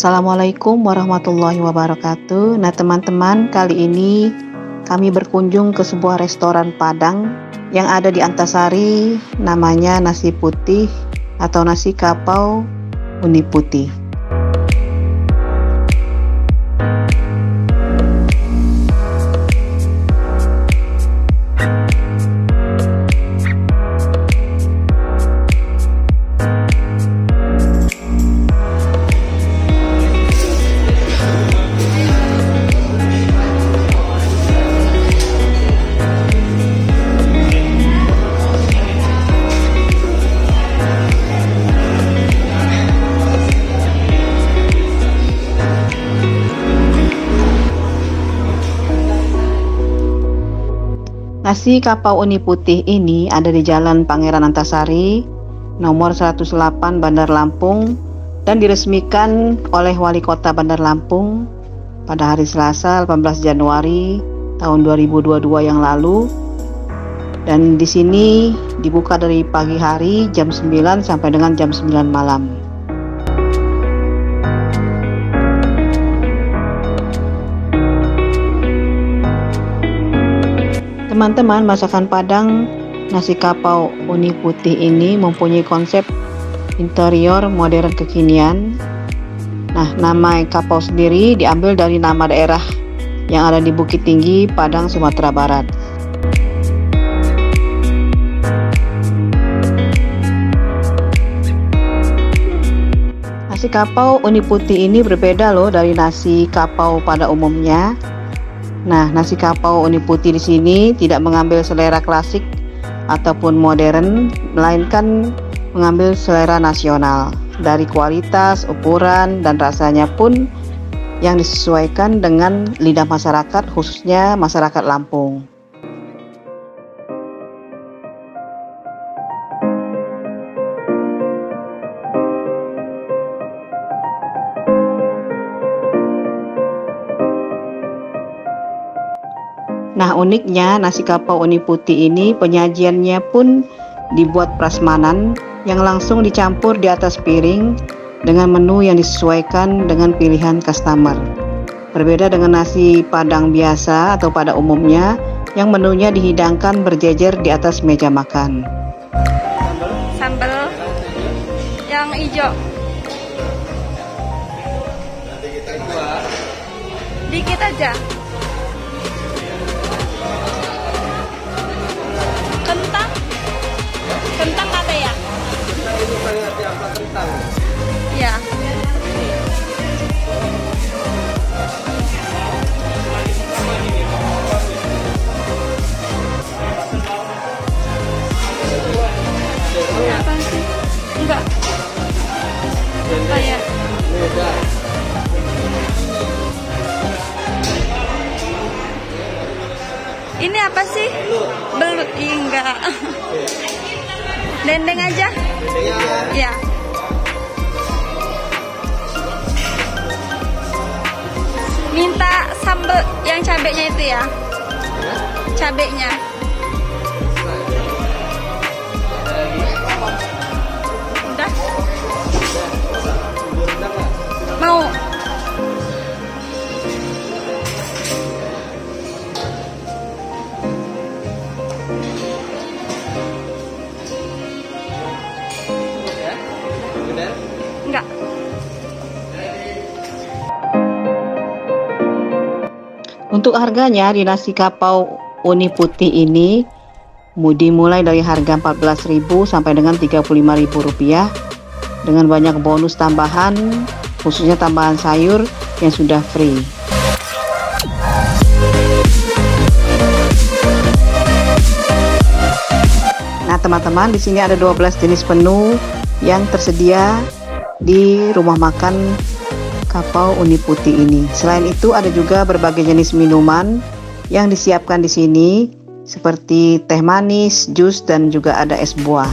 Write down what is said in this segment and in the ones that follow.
Assalamualaikum warahmatullahi wabarakatuh. Nah teman-teman, kali ini kami berkunjung ke sebuah restoran Padang yang ada di Antasari, namanya Nasi Putih atau Nasi Kapau Uni Putih. Nasi Kapau Uni Putih ini ada di Jalan Pangeran Antasari, nomor 108 Bandar Lampung, dan diresmikan oleh Wali Kota Bandar Lampung pada hari Selasa 18 Januari tahun 2022 yang lalu. Dan di sini dibuka dari pagi hari jam 9 sampai dengan jam 9 malam. Teman-teman, masakan Padang Nasi Kapau Uni Putih ini mempunyai konsep interior modern kekinian. Nah, nama Kapau sendiri diambil dari nama daerah yang ada di Bukit Tinggi, Padang, Sumatera Barat. Nasi Kapau Uni Putih ini berbeda loh dari nasi kapau pada umumnya. Nah, nasi kapau Uni Putih di sini tidak mengambil selera klasik ataupun modern, melainkan mengambil selera nasional. Dari kualitas, ukuran, dan rasanya pun yang disesuaikan dengan lidah masyarakat, khususnya masyarakat Lampung. Nah, uniknya nasi kapau Uni Putih ini penyajiannya pun dibuat prasmanan yang langsung dicampur di atas piring dengan menu yang disesuaikan dengan pilihan customer. Berbeda dengan nasi Padang biasa atau pada umumnya yang menunya dihidangkan berjejer di atas meja makan. Sambal yang hijau. Dikit aja. Kentang ada ya? Kentang itu kayak apa kentang? Ya. Apa sih? Enggak. Apa ya? Ini apa sih? Belut? Enggak. Dendeng aja? Ya. Minta sambal yang cabenya itu ya? Cabenya. Udah? Mau? Enggak. Untuk harganya di nasi kapau Uni Putih ini dimulai dari harga Rp14.000 sampai dengan Rp35.000 dengan banyak bonus tambahan, khususnya tambahan sayur yang sudah free. Nah, teman-teman, di sini ada 12 jenis menu yang tersedia di rumah makan Kapau Uni Putih ini. Selain itu ada juga berbagai jenis minuman yang disiapkan di sini seperti teh manis, jus, dan juga ada es buah.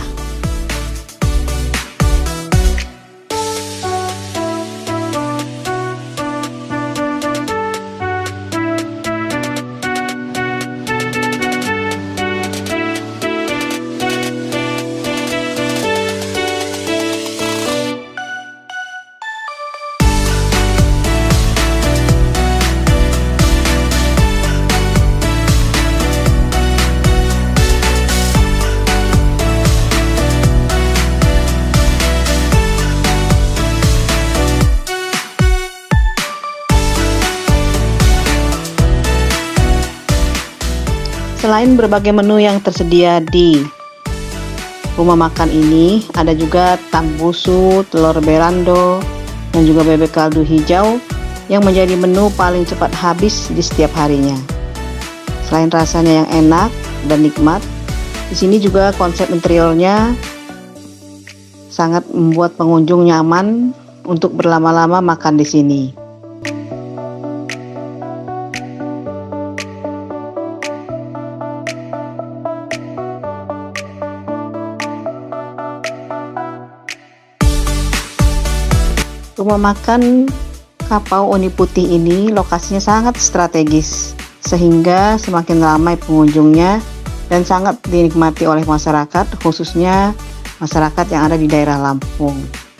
Selain berbagai menu yang tersedia di rumah makan ini, ada juga tambusu, telur berando, dan juga bebek kaldu hijau yang menjadi menu paling cepat habis di setiap harinya. Selain rasanya yang enak dan nikmat, di sini juga konsep interiornya sangat membuat pengunjung nyaman untuk berlama-lama makan di sini. Rumah makan Kapau Uni Putih ini lokasinya sangat strategis, sehingga semakin ramai pengunjungnya dan sangat dinikmati oleh masyarakat, khususnya masyarakat yang ada di daerah Lampung.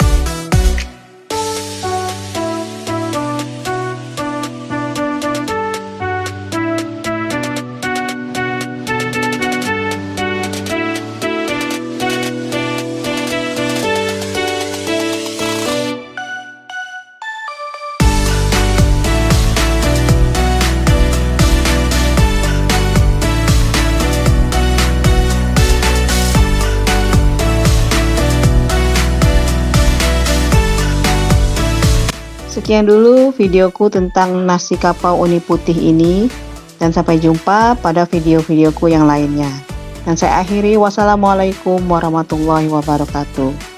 Sekian dulu videoku tentang nasi kapau Uni Putih ini, dan sampai jumpa pada video-videoku yang lainnya. Dan saya akhiri, wassalamualaikum warahmatullahi wabarakatuh.